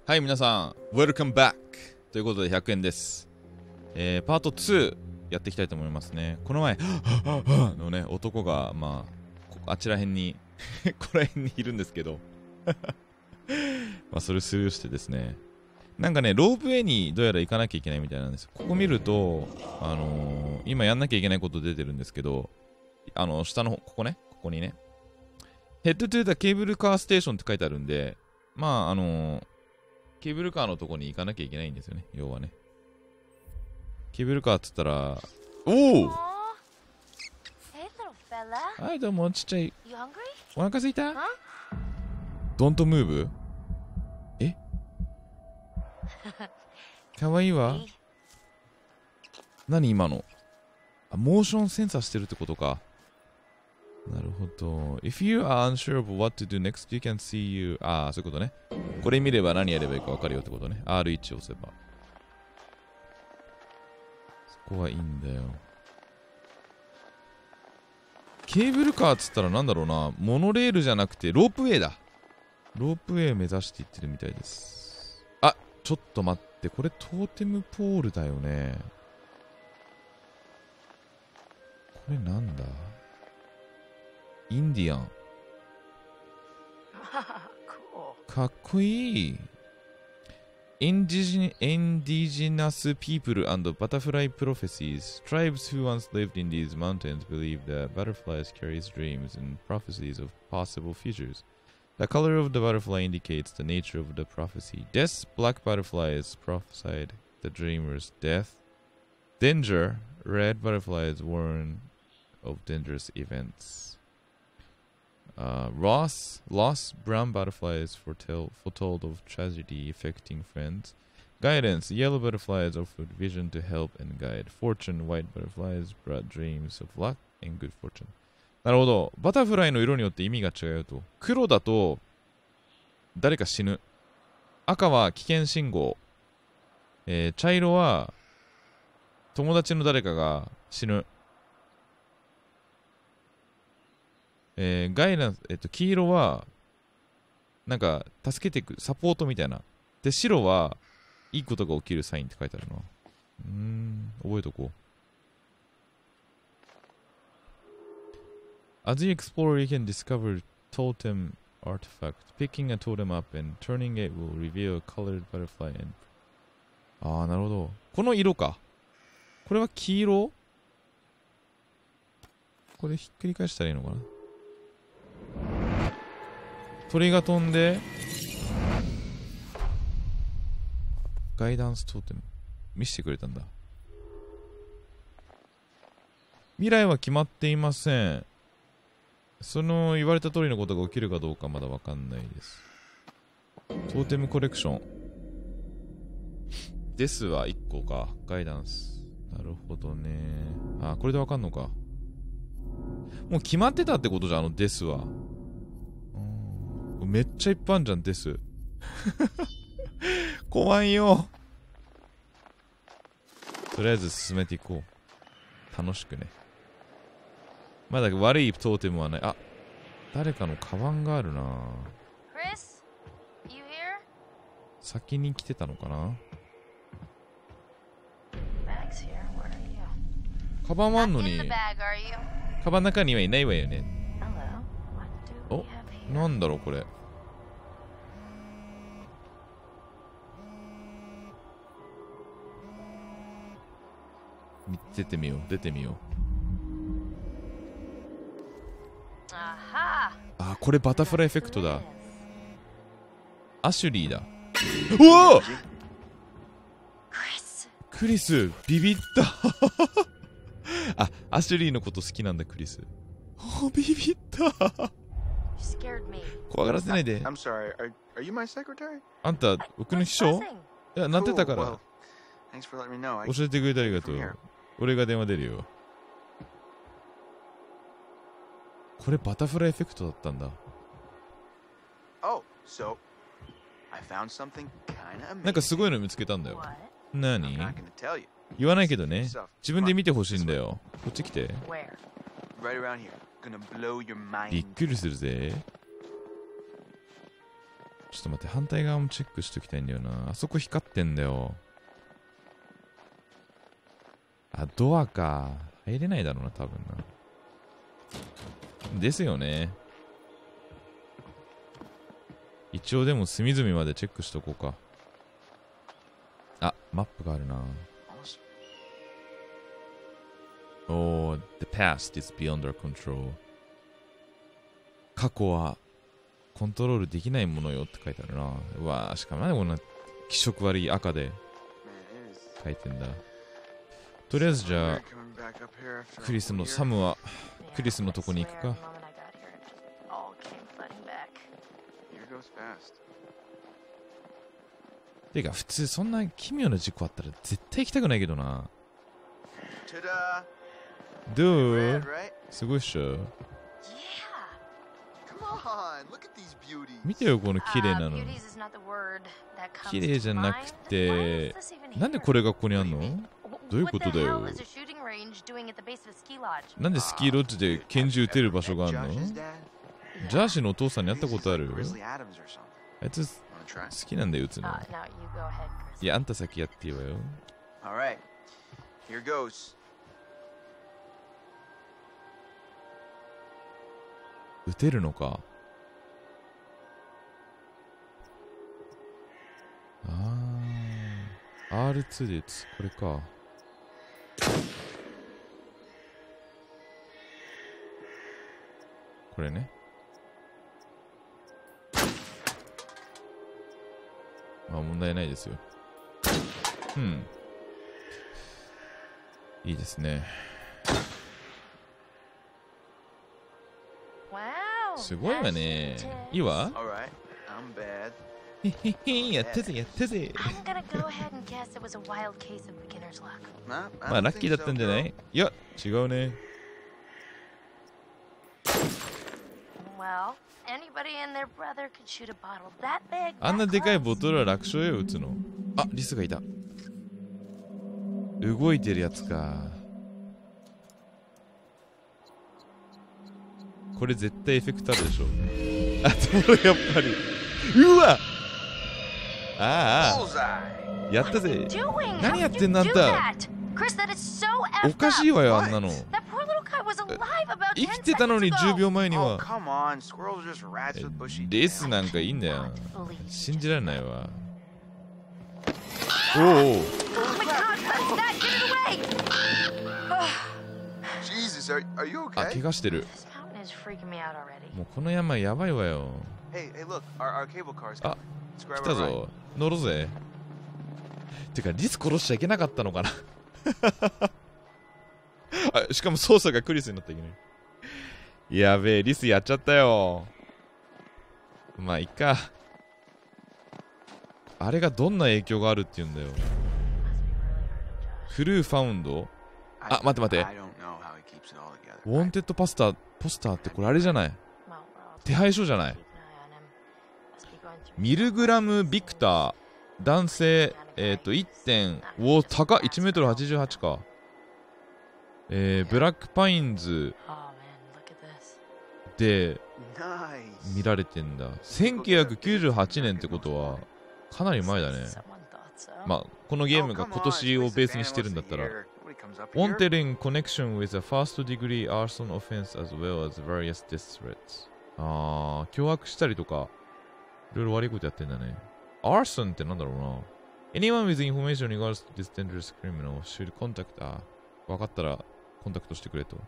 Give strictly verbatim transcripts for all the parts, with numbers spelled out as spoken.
はい、皆さん Welcome back ということでひゃくえんです、えー、パートツーやっていきたいと思いますね。この前のね男がまああちら辺にここら辺にいるんですけどまあそれスルーしてですね、なんかねロープウェイにどうやら行かなきゃいけないみたいなんです。ここ見るとあのー、今やんなきゃいけないこと出てるんですけど、あの下のここね、ここにね Head to the Cable Car Station って書いてあるんで、まああのーケーブルカーのとこに行かなきゃいけないんですよね、要はね。ケーブルカーっつったら、おおはい、どうも、ちっちゃい。お腹すいた？ Don't move? えかわいいわ。何今の？あ、モーションセンサーしてるってことか。なるほど。If you are unsure of what to do next, you can see you. ああ、そういうことね。これ見れば何やればいいか分かるよってことね。アールワン 押せば。そこはいいんだよ。ケーブルカーっつったらなんだろうな。モノレールじゃなくてロープウェイだ。ロープウェイ目指していってるみたいです。あ、ちょっと待って。これトーテムポールだよね。これなんだ？インディアン。かっこいい。Indigin indigenous people and butterfly prophecies. Tribes who once lived in these mountains believe that butterflies carry dreams and prophecies of possible futures. The color of the butterfly indicates the nature of the prophecy. Death, black butterflies prophesied the dreamer's death. Danger, red butterflies warn of dangerous events.Uh, Ross, lost brown butterflies foretell, foretold of tragedy affecting friends. Guidance, yellow butterflies offered vision to help and guide. Fortune, white butterflies brought dreams of luck and good fortune. なるほど。バタフライの色によって意味が違うよと。黒だと誰か死ぬ。赤は危険信号。えー、茶色は友達の誰かが死ぬ。えー、ガイナンス、えっと、黄色は、なんか、助けていく、サポートみたいな。で、白は、いいことが起きるサインって書いてあるな。うーん、覚えとこう。As you explore, you can discover totem artifact. Picking a totem up and turning it will reveal a colored butterfly and... あー、なるほど。この色か。これは黄色？これひっくり返したらいいのかな？鳥が飛んでガイダンストーテム見せてくれたんだ。未来は決まっていません。その言われた通りのことが起きるかどうかまだわかんないです。トーテムコレクションですはいっこか。ガイダンス、なるほどね。あ、これでわかんのか。もう決まってたってことじゃん、あのデスは。めっちゃいっぱいあんじゃん、デス。怖いよ。とりあえず進めていこう。楽しくね。まだ悪いトーテムはない。あ、誰かのカバンがあるな。先に来てたのかな。カバンはあんのにカバンの中にはいないわよね。お、なんだろうこれ。出てみよう、出てみよう。あ、これバタフライエフェクトだ。アシュリーだ。うわクリス、ビビったあ、アシュリーのこと好きなんだ、クリス。お、ビビった怖がらせないで。あんた、僕の秘書？いや、なってたから。教えてくれてありがとう。俺が電話出るよ。これバタフライエフェクトだったんだ。なんかすごいの見つけたんだよ。何？言わないけどね。自分で見てほしいんだよ。こっち来て。びっくりするぜ。 ちょっと待って、反対側もチェックしときたいんだよな。あそこ光ってんだよ。あ、ドアか。入れないだろうな、多分な。ですよね。一応でも隅々までチェックしとこうか。あ、マップがあるな。おー、the past is beyond our control。過去はコントロールできないものよって書いてあるな。うわー、しかもなんでこんな気色悪い赤で書いてんだ。とりあえずじゃあ、クリスの、サムはクリスのとこに行くか。てか普通そんな奇妙な事故あったら絶対行きたくないけどな。どう？すごいっしょ。見てよこの綺麗なの。綺麗じゃなくて、なんでこれがここにあんの？どういうことだよ。なんでスキーロッジで拳銃撃てる場所があるの？ジャーシーのお父さんに会ったことある？あいつ好きなんだよ撃つの。いや、あんた先やってよよ。撃てるのか。あー アールツー で撃つ。これか。これね。まあ問題ないですよ。うん。いいですね。すごいわね。いいわ。へへへ、やったぜやったぜ。まあラッキーだったんじゃない？いや、違うね。あんなでかいボトルは楽勝よ、撃つの。あ、リスがいた。動いてるやつか。これ絶対エフェクトあるでしょ。あ、でもやっぱり。うわ！ああ、やったぜ。何やってんのあんた。おかしいわよ、あんなの。生きてたのにじゅうびょうまえには。レースなんかいいんだよ。信じられないわ。おお。あ、怪我してる。もうこの山やばいわよ。あ、来たぞ。乗ろうぜ。てかリス殺しちゃいけなかったのかな。あ、しかも操作がクリスになったらいけない。やべえ、リスやっちゃったよ。まあいっか。あれがどんな影響があるって言うんだよ。クルーファウンド。あ、待って待って。ウォンテッドパスター、ポスターってこれあれじゃない。手配書じゃない。ミルグラムビクター男性、えっといってんお高っ いちメートルはちじゅうはち か。えー、ブラックパインズで見られてんだ。せんきゅうひゃくきゅうじゅうはちねんってことはかなり前だね。まあこのゲームが今年をベースにしてるんだったら。Wanted in connection with a first degree arson offense as well as various death threats。 あー、凶悪したりとかいろいろ悪いことやってんだね。Arson ってなんだろうな。Anyone with information regards to this dangerous criminal should contact。 あー、分かったらコンタクトしてくれと。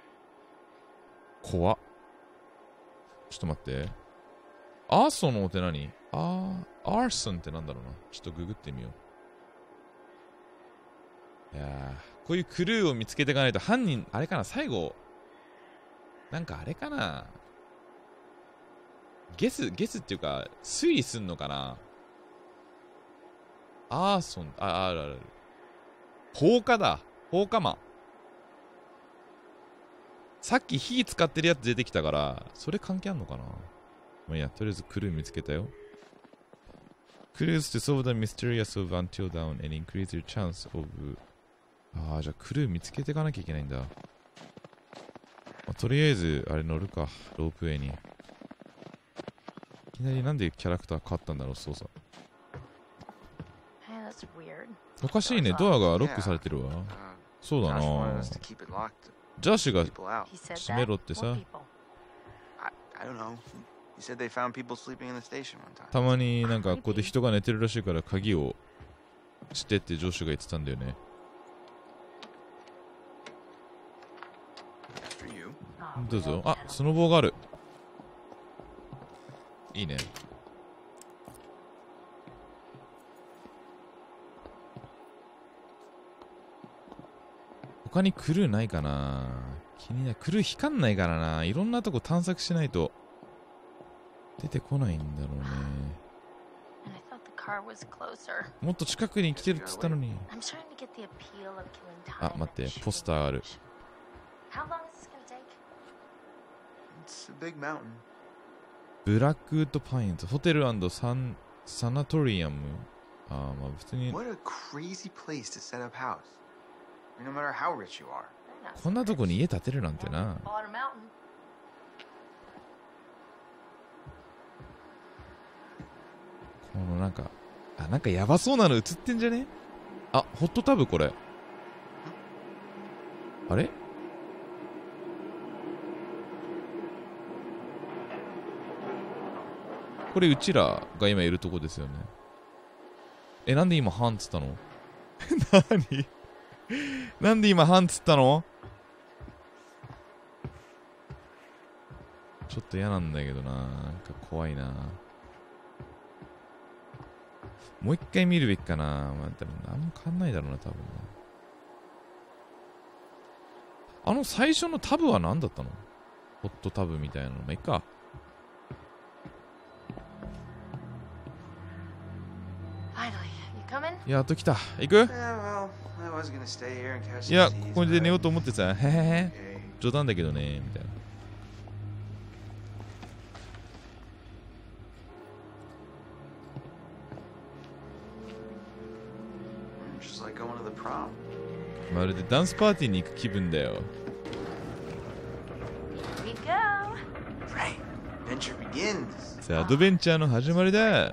怖っ。ちょっと待って。アーソンのお手何？あー、アーソンってなんだろうな。ちょっとググってみよう。いやー、こういうクルーを見つけていかないと犯人、あれかな、最後。なんかあれかな。ゲス、ゲスっていうか、推理すんのかな。アーソン、あ、あるあるある。放火だ。放火魔。さっき火使ってるやつ出てきたから、それ関係あんのかな。まあいいや、とりあえずクルー見つけたよ。Crews to solve the mysterious of until dawn and increase your chance of。 ああ、じゃあクルー見つけていかなきゃいけないんだ。まあ、とりあえず、あれ乗るか。ロープウェイに。 きなりなんでキャラクター変わったんだろう、操作。おかしいね、ドアがロックされてるわ。そうだな。ジャーシが閉めろってさ。たまになんかここで人が寝てるらしいから鍵をしてって上司が言ってたんだよね。どうぞ。あ、スノボーがある。いいね。他にクルーないかな。気になる。クルー光んないからな。いろんなとこ探索しないと出てこないんだろうね。もっと近くに来てるっつったのに。あ、待って、ポスターある。ブラックウッドパインズ、ホテル&サン、サナトリアム。あー、まあ普通に。こんなとこに家建てるなんてな。このなんか、あ、なんかやばそうなの映ってんじゃね？あ、ホットタブこれ。あれ？これうちらが今いるとこですよね。え、なんで今ハンつったの？何？なんで今ハンつったの？ちょっと嫌なんだけどな。なんか怖いな。もう一回見るべきかな。まあ、でも何も変わんないだろうな、多分な。あの最初のタブは何だったの？ホットタブみたいなの。まあ、いっか。やっと来た。行く？いや、ここで寝ようと思ってさ、へへへ。冗談だけどね、みたいな。まるでダンスパーティーに行く気分だよ。さあ、アドベンチャーの始まりだ。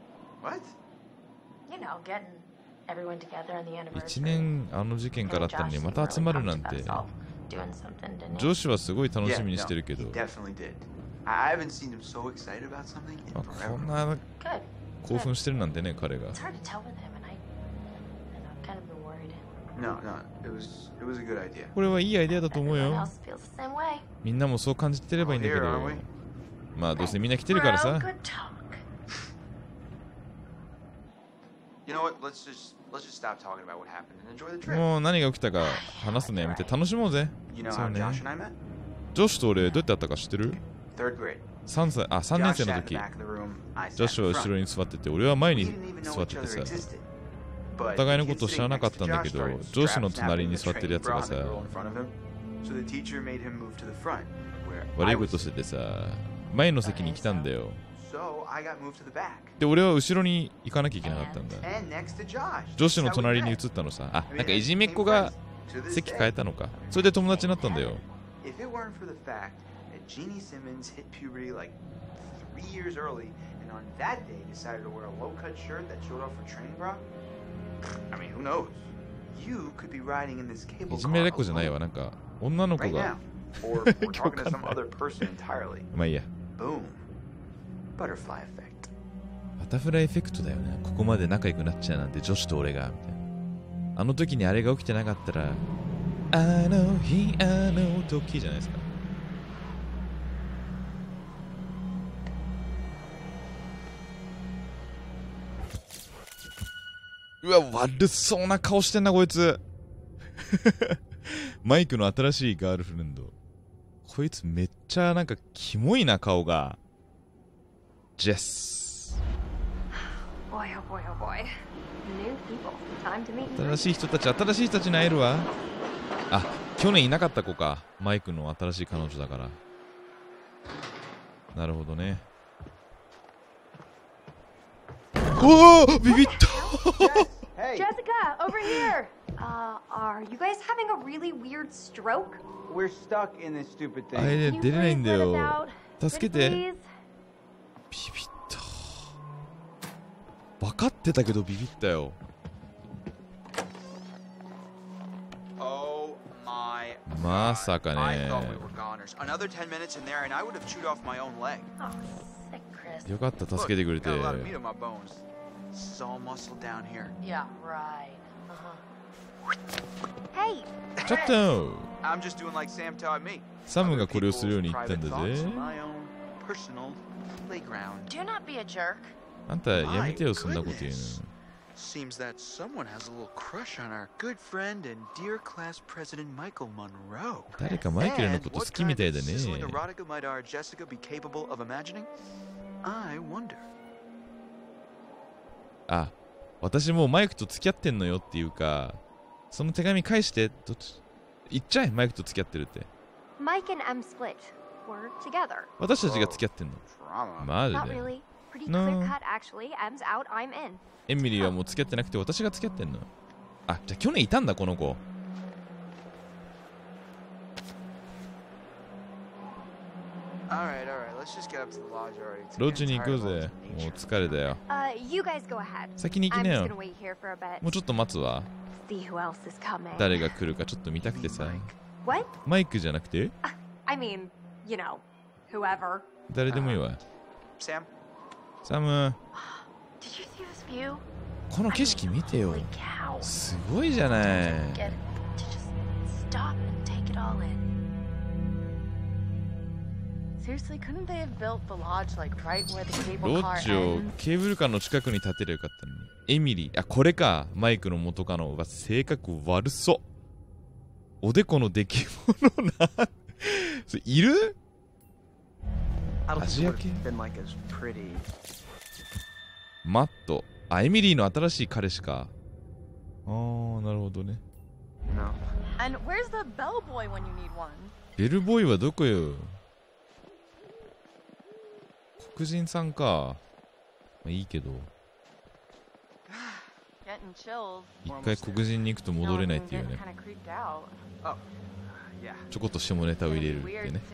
一年あの事件からあったのにまた集まるなんて。上司はすごい楽しみにしてるけど、あ、こんな興奮してるなんてね、彼が。これはいいアイデアだと思うよ。みんなもそう感じてればいいんだけど、まあどうせみんな来てるからさ。もう何が起きたか話すのやめて楽しもうぜ。そうね。ジョシュと俺どうやって会ったか知ってる？さんさい、あ、さんねん生の時、ジョシュは後ろに座ってて俺は前に座っててさ、お互いのことを知らなかったんだけど、ジョシュの隣に座ってるやつがさ、悪いことしててさ、前の席に来たんだよ。で、俺は後ろに行かなきゃいけなかったんだ。女子の隣に移ったのさ。あ、なんかいじめっ子が席変えたのか。それで友達になったんだよ。いじめっ子じゃないわ。なんか女の子がまあいいや。バタフライエフェクトだよね。ここまで仲良くなっちゃうなんて、女子と俺がみたいな。あの時にあれが起きてなかったら、あの日あの時じゃないですか。うわ、悪そうな顔してんなこいつ。マイクの新しいガールフレンド。こいつめっちゃなんかキモいな顔が。ジェス。新しい人たち、新しい人たちに会えるわ。あ、去年いなかった子か。マイクの新しい彼女だから。なるほどね。おお、ビビった。 Jessica, over here. Uh, are you guys having a really weird stroke? We're stuck in this stupid thing. あれ出れないんだよ。助けて。 ビビった。分かってたけどビビったよ。まさかね。よかった、助けてくれて。ちょっとサムがこれをするように言ったんだぜ。あんたやめてよ、そんなこと言うの。 Seems that someone has a little crush on our good friend and dear class president Michael Monroe. 誰かマイケルのこと好きみたいだね。 sizzling erotica might our Jessica be capable of imagining? I wonder. あ、私もうマイクと付き合ってんのよっていうか、その手紙返して。どっち言っちゃえ、マイクと付き合ってるって。 Mike and M split. We're together. 私たちが付き合ってんの。マジで Not really. Pretty clear cut actually. M's out, I'm in. エミリーはもう付き合ってなくて私が付き合ってんの。あ、じゃあ去年いたんだこの子。ロッジに行こうぜ。もう疲れだよ。先に行きなよ。もうちょっと待つわ。誰が来るかちょっと見たくてさ。マイクじゃなくて？誰でもいいわ。サム。この景色見てよ。すごいじゃない。ロッジをケーブルカーの近くに建てればよかったのに。エミリー、あ、これか。マイクの元カノは性格悪そう。おでこの出来物な。それいる？アジア系？マット。あ、エミリーの新しい彼氏か。あー、なるほどね。ベルボーイはどこよ。黒人さんか。まあ、いいけど。一回黒人に行くと戻れないっていうね。ちょこっと下ネタを入れるってね。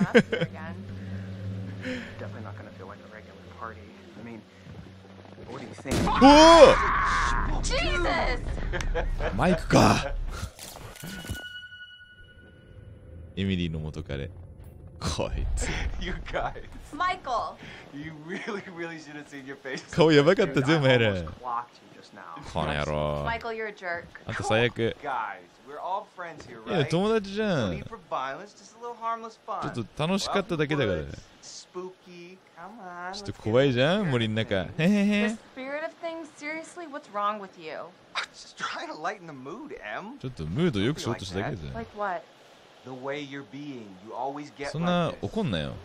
おおマイクか。エミリーの元彼。こいつ。顔やばかったぜ、お前ら。この野郎。あんた最悪。いや、友達じゃん。ちょっと楽しかっただけだから。ちょっと怖いじゃん、森の中。へへへ。ちょっとムードよくしようとしただけじゃん。そんな怒んなよ。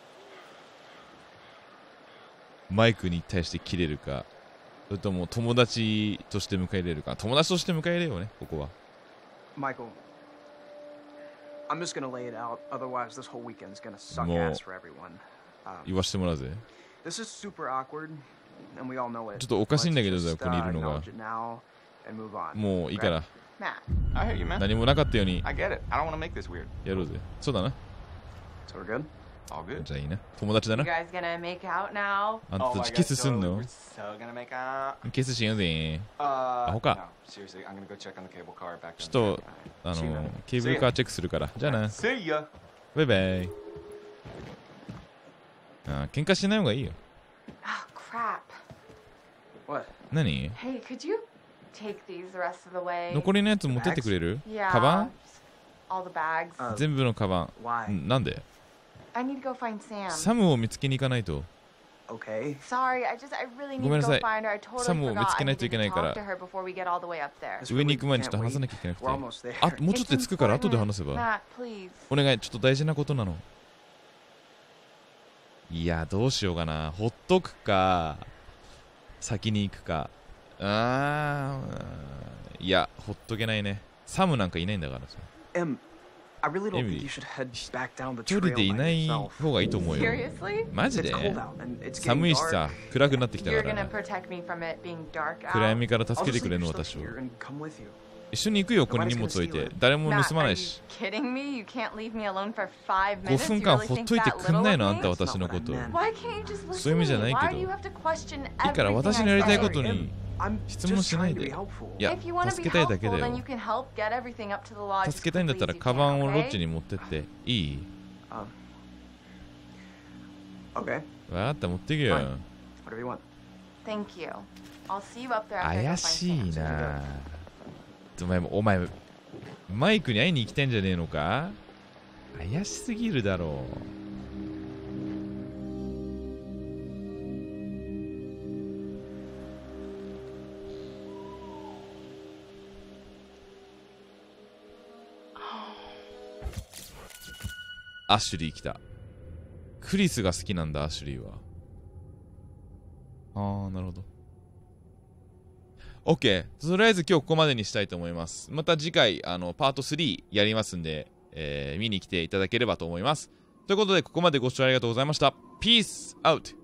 マイクに対して切れるか、それとも友達として迎え入れるか。友達として迎え入れようね、ここは。 Michael, I'm just gonna lay it out. Otherwise, this whole weekend's gonna suck ass for everyone. 言わしてもらうぜ。 This is super awkward, and we all know it. ちょっとおかしいんだけどさ、ここにいるのが。もういいから。何もなかったようにやろうぜ。そうだな。じゃあいいな。友達だな。あんたたちキスすんの？キスしようぜ。アホか。ちょっとあのケーブルカーチェックするから。じゃあな。バイバイ。あ、喧嘩しない方がいいよ。何？残りのやつ持ってってくれる？カバン？全部のカバン。なんで？サムを見つけに行かないと。ごめんなさい。サムを見つけないといけないから。上に行く前にちょっと話さなきゃいけなくて。あ、もうちょっとで着くから後で話せば。お願い、ちょっと大事なことなの。いや、どうしようかな。ほっとくか、先に行くか。あー、いや、ほっとけないね。サムなんかいないんだからさ。エミリー、一人でいない方がいいと思うよ。マジで？寒いしさ、暗くなってきたから。暗闇から助けてくれんの私を。 一緒に行くよ、ここに荷物置いて。誰も Matt, 盗ま are ない you し。 kidding me? You can't leave me alone for five ご minutes. 分 You 間 really ほっ think といて that くんない little の、あ of んた me? 私のこと。 That's not Why can't you just そういう意味 listen じ to ゃない me? け Why ど。 do you have to question いいから everything 私の I やりたい say? ことに I'm 質問 just しない trying to で。 be い helpful. や、 If you want to 助 be けたいだけ helpful, だ then よ you。can help get everything up to the lodge 助けたいんだったら as quickly カ as バ you ン can, をロッジ okay? に持ってっていい？ Um. Okay. 分かった、持ってけよ。 Whatever you want. Thank you. I'll see you up there after I go 怪 find しい Sam. な。お前、お前、マイクに会いに行きたいんじゃねえのか？怪しすぎるだろう。アシュリー来た。クリスが好きなんだ、アシュリーは。あー、なるほど。OK。とりあえず今日ここまでにしたいと思います。また次回、あの、パートスリーやりますんで、えー、見に来ていただければと思います。ということで、ここまでご視聴ありがとうございました。ピースアウト。